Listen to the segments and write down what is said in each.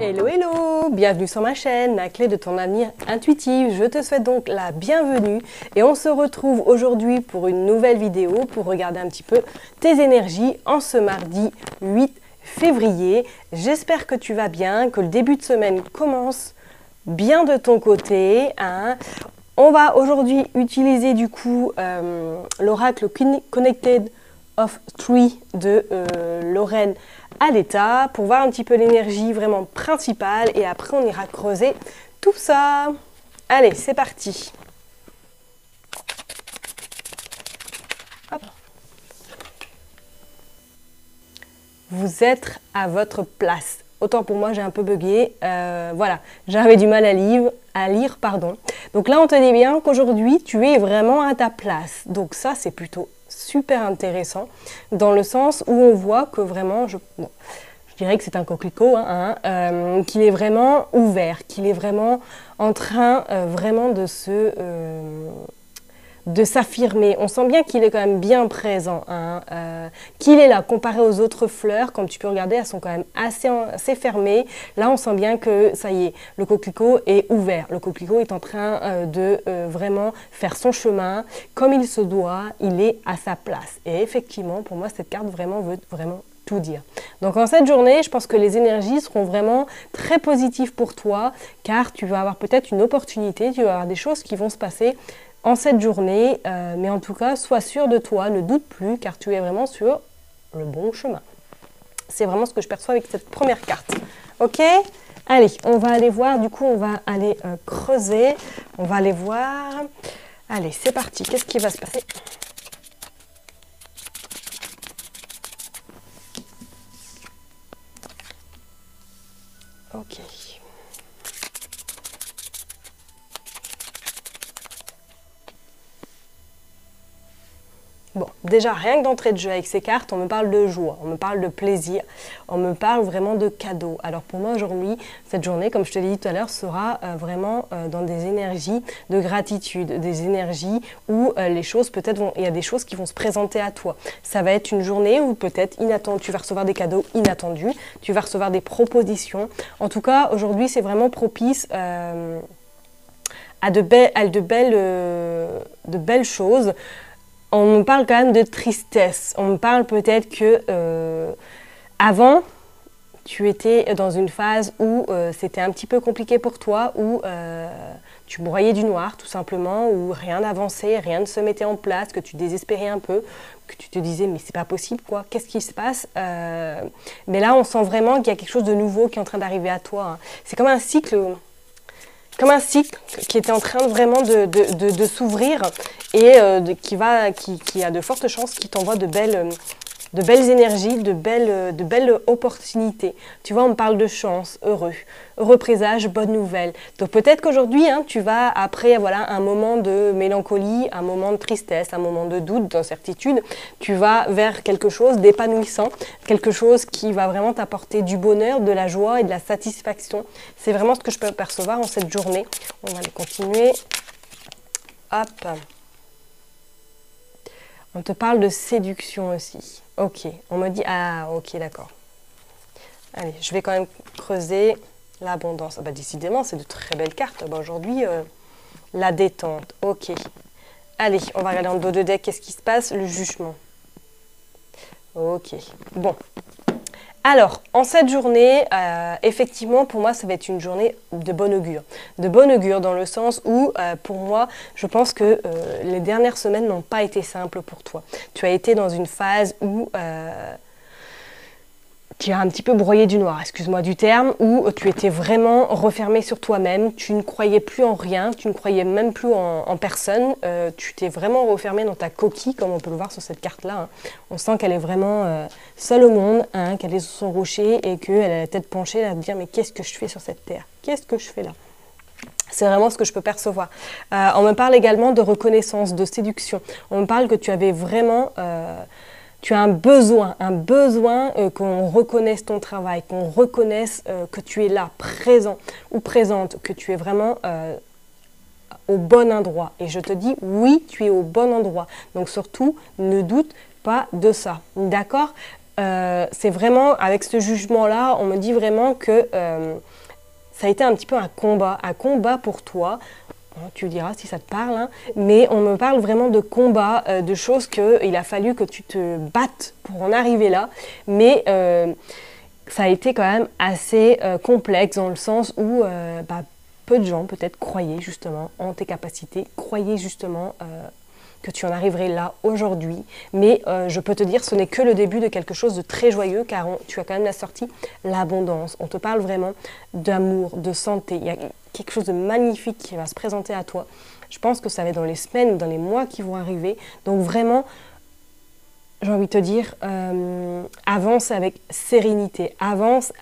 Hello hello, bienvenue sur ma chaîne, la clé de ton avenir intuitif. Je te souhaite donc la bienvenue et on se retrouve aujourd'hui pour une nouvelle vidéo pour regarder un petit peu tes énergies en ce mardi 8 février. J'espère que tu vas bien, que le début de semaine commence bien de ton côté. On va aujourd'hui utiliser du coup l'oracle Connected of Three de Lorraine Aletta pour voir un petit peu l'énergie vraiment principale et après on ira creuser tout ça. Allez, c'est parti. Hop. Vous êtes à votre place. Autant pour moi, j'ai un peu bugué. Voilà, j'avais du mal à lire. Donc là, on te dit bien qu'aujourd'hui, tu es vraiment à ta place. Donc ça, c'est plutôt super intéressant dans le sens où on voit que vraiment, je dirais que c'est un coquelicot, qu'il est vraiment ouvert, qu'il est vraiment en train vraiment de s'affirmer. On sent bien qu'il est quand même bien présent, qu'il est là, comparé aux autres fleurs, comme tu peux regarder, elles sont quand même assez fermées. Là, on sent bien que ça y est, le coquelicot est ouvert. Le coquelicot est en train de vraiment faire son chemin comme il se doit, il est à sa place. Et effectivement, pour moi, cette carte vraiment veut vraiment tout dire. Donc en cette journée, je pense que les énergies seront vraiment très positives pour toi, car tu vas avoir peut-être une opportunité, tu vas avoir des choses qui vont se passer en cette journée, mais en tout cas, sois sûr de toi, ne doute plus, car tu es vraiment sur le bon chemin. C'est vraiment ce que je perçois avec cette première carte. Ok? Allez, on va aller voir, du coup, on va aller creuser, on va aller voir. Allez, c'est parti, qu'est-ce qui va se passer? Ok. Bon, déjà, rien que d'entrée de jeu avec ces cartes, on me parle de joie, on me parle de plaisir, on me parle vraiment de cadeaux. Alors pour moi, aujourd'hui, cette journée, comme je te l'ai dit tout à l'heure, sera vraiment dans des énergies de gratitude, des énergies où les choses, peut-être, il y a des choses qui vont se présenter à toi. Ça va être une journée où peut-être tu vas recevoir des cadeaux inattendus, tu vas recevoir des propositions. En tout cas, aujourd'hui, c'est vraiment propice à de belles choses. On me parle quand même de tristesse. On me parle peut-être que avant, tu étais dans une phase où c'était un petit peu compliqué pour toi, où tu broyais du noir tout simplement, où rien n'avançait, rien ne se mettait en place, que tu désespérais un peu, que tu te disais mais c'est pas possible quoi, qu'est-ce qui se passe? Mais là on sent vraiment qu'il y a quelque chose de nouveau qui est en train d'arriver à toi. C'est comme un cycle. Qui était en train vraiment de s'ouvrir et qui a de fortes chances qui t'envoie de belles énergies, de belles opportunités. Tu vois, on me parle de chance, heureux présage, bonne nouvelle. Donc peut-être qu'aujourd'hui, tu vas, après voilà, un moment de mélancolie, un moment de tristesse, un moment de doute, d'incertitude, tu vas vers quelque chose d'épanouissant, quelque chose qui va vraiment t'apporter du bonheur, de la joie et de la satisfaction. C'est vraiment ce que je peux percevoir en cette journée. On va aller continuer. Hop. On te parle de séduction aussi. Ok, on me dit... Ah, ok, d'accord. Allez, je vais quand même creuser l'abondance. Ah bah décidément, c'est de très belles cartes. Bah, aujourd'hui, la détente. Ok. Allez, on va regarder en dos de deck. Qu'est-ce qui se passe? Le jugement. Ok. Bon. Alors, en cette journée, effectivement, pour moi, ça va être une journée de bon augure. De bon augure dans le sens où, pour moi, je pense que les dernières semaines n'ont pas été simples pour toi. Tu as été dans une phase où tu as un petit peu broyé du noir, excuse-moi du terme, où tu étais vraiment refermé sur toi-même, tu ne croyais plus en rien, tu ne croyais même plus en personne, tu t'es vraiment refermé dans ta coquille, comme on peut le voir sur cette carte-là. On sent qu'elle est vraiment seule au monde, qu'elle est sur son rocher et qu'elle a la tête penchée à se dire « mais qu'est-ce que je fais sur cette terre? Qu'est-ce que je fais là ?» C'est vraiment ce que je peux percevoir. On me parle également de reconnaissance, de séduction. On me parle que tu avais vraiment... tu as un besoin qu'on reconnaisse ton travail, qu'on reconnaisse que tu es là, présent ou présente, que tu es vraiment au bon endroit. Et je te dis, oui, tu es au bon endroit. Donc surtout, ne doute pas de ça. D'accord ? c'est vraiment, avec ce jugement-là, on me dit vraiment que ça a été un petit peu un combat pour toi. Tu diras si ça te parle, hein. Mais on me parle vraiment de combat, de choses qu'il a fallu que tu te battes pour en arriver là. Mais ça a été quand même assez complexe dans le sens où peu de gens peut-être croyaient justement en tes capacités, croyaient justement que tu en arriverais là aujourd'hui. Mais je peux te dire, ce n'est que le début de quelque chose de très joyeux car tu as quand même la sortie, l'abondance. On te parle vraiment d'amour, de santé. Il y a quelque chose de magnifique qui va se présenter à toi. Je pense que ça va être dans les semaines, dans les mois qui vont arriver. Donc vraiment, j'ai envie de te dire, avance avec sérénité, avance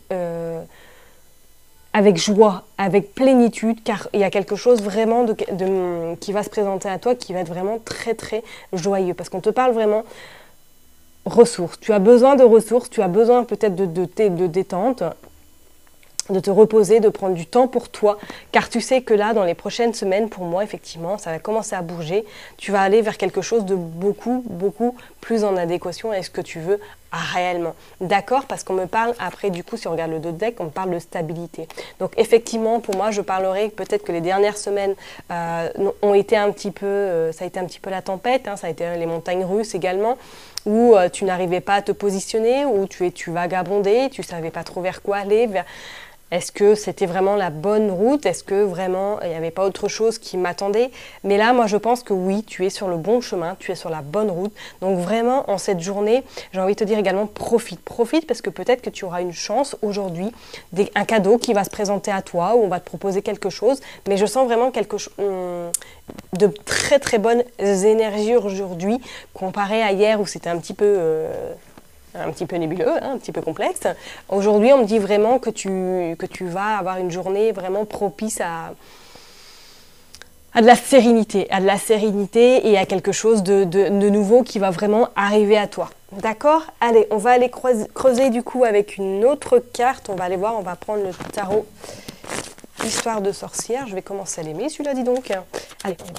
avec joie, avec plénitude, car il y a quelque chose vraiment qui va se présenter à toi qui va être vraiment très très joyeux. Parce qu'on te parle vraiment ressources. Tu as besoin de ressources, tu as besoin peut-être de détente, de te reposer, de prendre du temps pour toi, car tu sais que là, dans les prochaines semaines, pour moi, effectivement, ça va commencer à bouger. Tu vas aller vers quelque chose de beaucoup, beaucoup plus en adéquation avec ce que tu veux réellement. D'accord? Parce qu'on me parle, après, du coup, si on regarde le dos de deck, on me parle de stabilité. Donc, effectivement, pour moi, je parlerai peut-être que les dernières semaines ont été un petit peu, ça a été un petit peu la tempête, hein, ça a été les montagnes russes également, où tu n'arrivais pas à te positionner, où tu vagabondais, tu ne savais pas trop vers quoi aller, est-ce que c'était vraiment la bonne route? Est-ce que vraiment il n'y avait pas autre chose qui m'attendait? Mais là, moi, je pense que oui, tu es sur le bon chemin, tu es sur la bonne route. Donc vraiment, en cette journée, j'ai envie de te dire également, profite. Profite parce que peut-être que tu auras une chance aujourd'hui, un cadeau qui va se présenter à toi, où on va te proposer quelque chose. Mais je sens vraiment quelque chose de très très bonnes énergies aujourd'hui, comparé à hier où c'était un petit peu nébuleux, hein, un petit peu complexe. Aujourd'hui, on me dit vraiment que tu vas avoir une journée vraiment propice à de la sérénité, et à quelque chose de nouveau qui va vraiment arriver à toi. D'accord? Allez, on va aller creuser du coup avec une autre carte. On va aller voir, on va prendre le tarot Histoire de sorcière. Je vais commencer à l'aimer, celui-là, dis donc. Allez, on va.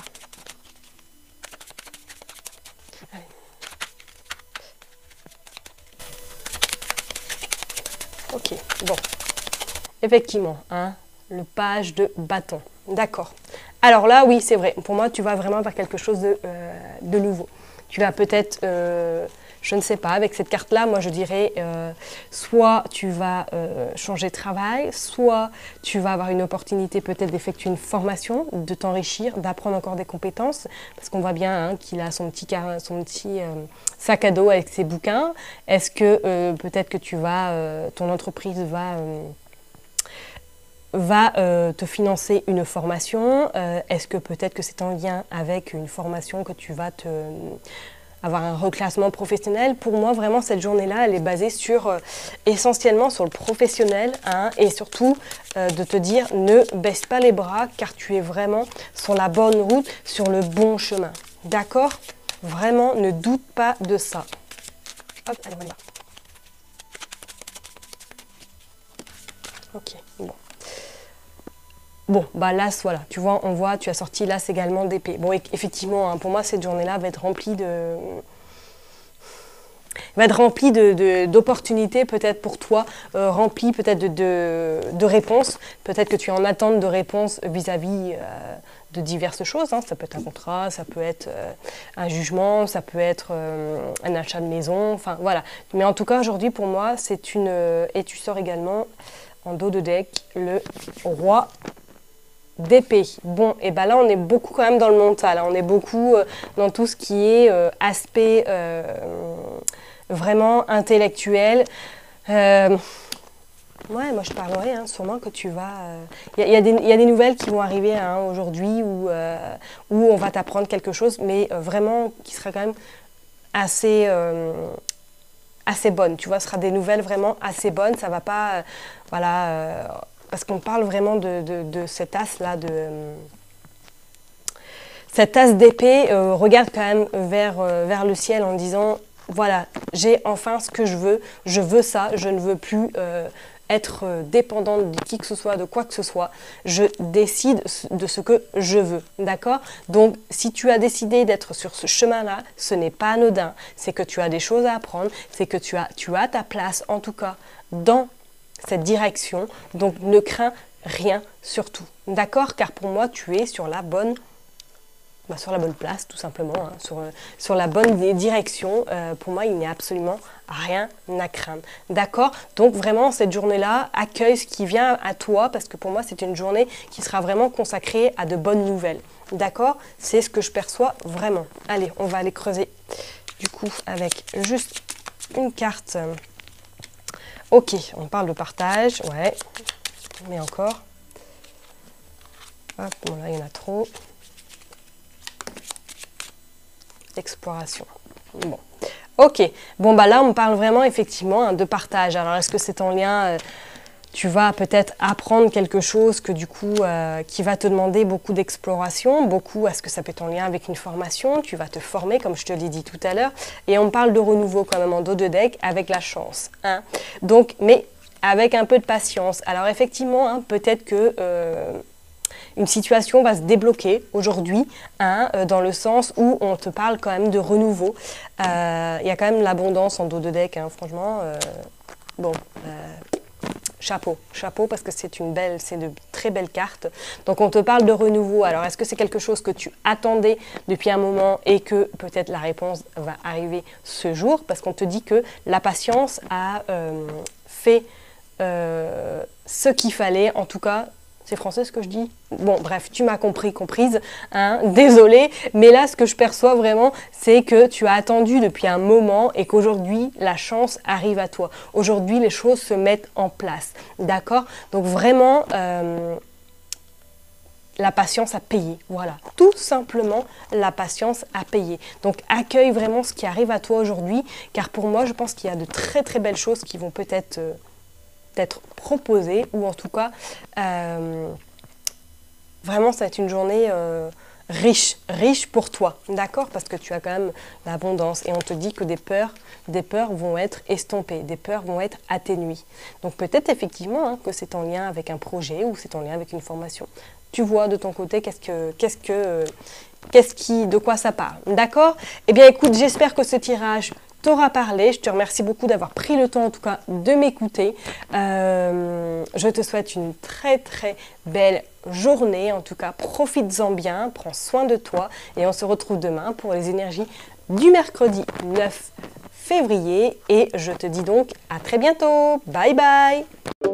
Ok, bon. Effectivement, hein, le page de bâton. D'accord. Alors là, oui, c'est vrai. Pour moi, tu vas vraiment vers quelque chose de nouveau. Tu vas peut-être, je ne sais pas, avec cette carte-là, moi je dirais, soit tu vas changer de travail, soit tu vas avoir une opportunité peut-être d'effectuer une formation, de t'enrichir, d'apprendre encore des compétences, parce qu'on voit bien hein, qu'il a son petit sac à dos avec ses bouquins. Est-ce que peut-être que ton entreprise va te financer une formation? Est-ce que peut-être que c'est en lien avec une formation que tu vas avoir un reclassement professionnel? Pour moi, vraiment, cette journée-là, elle est basée essentiellement sur le professionnel hein, et surtout de te dire ne baisse pas les bras car tu es vraiment sur la bonne route, sur le bon chemin. D'accord? Vraiment, ne doute pas de ça. Hop, allez, on y va. Ok, bon. Bon, bah l'as, voilà, tu vois, tu as sorti l'as également d'épée. Bon, effectivement, hein, pour moi, cette journée-là va être remplie d'opportunités peut-être pour toi, remplie peut-être de réponses. Peut-être que tu es en attente de réponses vis-à-vis de diverses choses. Hein. Ça peut être un contrat, ça peut être un jugement, ça peut être un achat de maison, enfin voilà. Mais en tout cas, aujourd'hui, pour moi, c'est une... et tu sors également en dos de deck le roi d'épée. Bon, et ben là, on est beaucoup quand même dans le mental. Hein. On est beaucoup dans tout ce qui est aspect vraiment intellectuel. Ouais, moi je parlerai hein, sûrement que tu vas... Il y a des nouvelles qui vont arriver hein, aujourd'hui où on va t'apprendre quelque chose, mais vraiment qui sera quand même assez bonne. Tu vois, ce sera des nouvelles vraiment assez bonnes. Ça va pas... voilà... parce qu'on parle vraiment de cet as-là, cet as d'épée, regarde quand même vers le ciel en disant, voilà, j'ai enfin ce que je veux ça, je ne veux plus être dépendante de qui que ce soit, de quoi que ce soit. Je décide de ce que je veux, d'accord? Donc, si tu as décidé d'être sur ce chemin-là, ce n'est pas anodin. C'est que tu as des choses à apprendre, c'est que tu as ta place, en tout cas, dans cette direction. Donc, ne crains rien surtout, d'accord? Car pour moi, tu es sur la bonne place, tout simplement, hein, sur la bonne direction. Pour moi, il n'y a absolument rien à craindre. D'accord? Donc vraiment, cette journée-là, accueille ce qui vient à toi, parce que pour moi, c'est une journée qui sera vraiment consacrée à de bonnes nouvelles. D'accord? C'est ce que je perçois vraiment. Allez, on va aller creuser, du coup, avec juste une carte. Ok, on parle de partage, ouais, mais encore. Hop, bon là, il y en a trop. Exploration. Bon. Ok. Bon, bah là, on parle vraiment effectivement hein, de partage. Alors, est-ce que c'est en lien tu vas peut-être apprendre quelque chose que du coup, qui va te demander beaucoup d'exploration, beaucoup, est-ce que ça peut être en lien avec une formation, tu vas te former, comme je te l'ai dit tout à l'heure, et on parle de renouveau quand même en dos de deck avec la chance. Hein. Donc, mais avec un peu de patience. Alors effectivement, hein, peut-être que une situation va se débloquer aujourd'hui, hein, dans le sens où on te parle quand même de renouveau. Il y a quand même l'abondance en dos de deck, hein, franchement. Bon, chapeau, parce que c'est de très belles cartes. Donc on te parle de renouveau. Alors est-ce que c'est quelque chose que tu attendais depuis un moment et que peut-être la réponse va arriver ce jour? Parce qu'on te dit que la patience a fait ce qu'il fallait, en tout cas. C'est français ce que je dis? Bon, bref, tu m'as comprise, hein, désolée. Mais là, ce que je perçois vraiment, c'est que tu as attendu depuis un moment et qu'aujourd'hui, la chance arrive à toi. Aujourd'hui, les choses se mettent en place, d'accord? Donc vraiment, la patience a payé, voilà. Tout simplement, la patience a payé. Donc, accueille vraiment ce qui arrive à toi aujourd'hui, car pour moi, je pense qu'il y a de très très belles choses qui vont peut-être être proposé ou en tout cas vraiment ça va être une journée riche pour toi, d'accord, parce que tu as quand même l'abondance et on te dit que des peurs vont être estompées, des peurs vont être atténuées. Donc peut-être effectivement hein, que c'est en lien avec un projet ou c'est en lien avec une formation. Tu vois de ton côté de quoi ça parle, d'accord? Eh bien écoute, j'espère que ce tirage t'aura parlé. Je te remercie beaucoup d'avoir pris le temps en tout cas de m'écouter. Je te souhaite une très très belle journée. En tout cas, profites-en bien, prends soin de toi et on se retrouve demain pour les énergies du mercredi 9 février. Et je te dis donc à très bientôt. Bye bye!